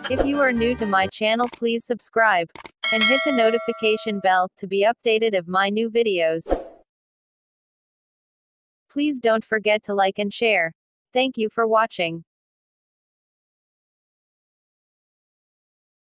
If you are new to my channel, please subscribe and hit the notification bell to be updated of my new videos. Please don't forget to like and share. Thank you for watching.